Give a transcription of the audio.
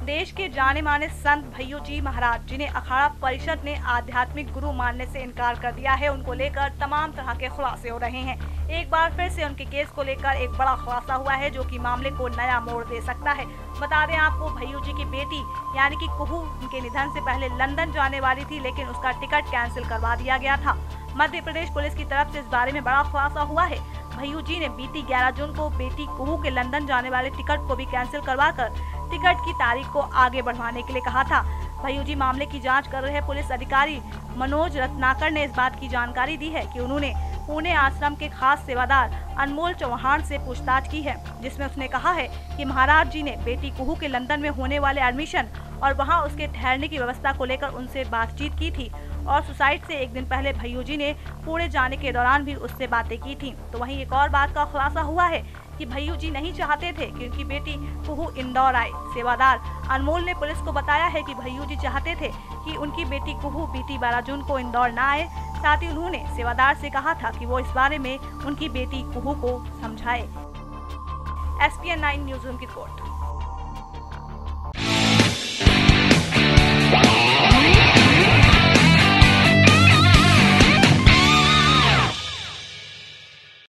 देश के जाने माने संत भैयू जी महाराज, जिन्हें अखाड़ा परिषद ने आध्यात्मिक गुरु मानने से इनकार कर दिया है, उनको लेकर तमाम तरह के खुलासे हो रहे हैं। एक बार फिर से उनके केस को लेकर एक बड़ा खुलासा हुआ है, जो कि मामले को नया मोड़ दे सकता है। बता दें आपको, भैयू जी की बेटी यानी कि कुहू उनके निधन से पहले लंदन जाने वाली थी, लेकिन उसका टिकट कैंसिल करवा दिया गया था। मध्य प्रदेश पुलिस की तरफ से इस बारे में बड़ा खुलासा हुआ है। भैयू जी ने बीती 11 जून को बेटी कुहू के लंदन जाने वाले टिकट को भी कैंसिल करवाकर टिकट की तारीख को आगे बढ़वाने के लिए कहा था। भैयू जी मामले की जांच कर रहे पुलिस अधिकारी मनोज रत्नाकर ने इस बात की जानकारी दी है कि उन्होंने पुणे आश्रम के खास सेवादार अनमोल चौहान से पूछताछ की है, जिसमें उसने कहा है कि महाराज जी ने बेटी कुहू के लंदन में होने वाले एडमिशन और वहां उसके ठहरने की व्यवस्था को लेकर उनसे बातचीत की थी और सुसाइड से एक दिन पहले भैयू जी ने पुणे जाने के दौरान भी उससे बातें की थी। तो वहीं एक और बात का खुलासा हुआ है कि भैयू जी नहीं चाहते थे कि उनकी बेटी कुहू इंदौर आए। सेवादार अनमोल ने पुलिस को बताया है कि भैयू जी चाहते थे कि उनकी बेटी कुहू बीती 12 जून को इंदौर न आए। साथ ही उन्होंने सेवादार से कहा था कि वो इस बारे में उनकी बेटी कुहू को समझाए। SPN 9 न्यूज़ रूम की रिपोर्ट।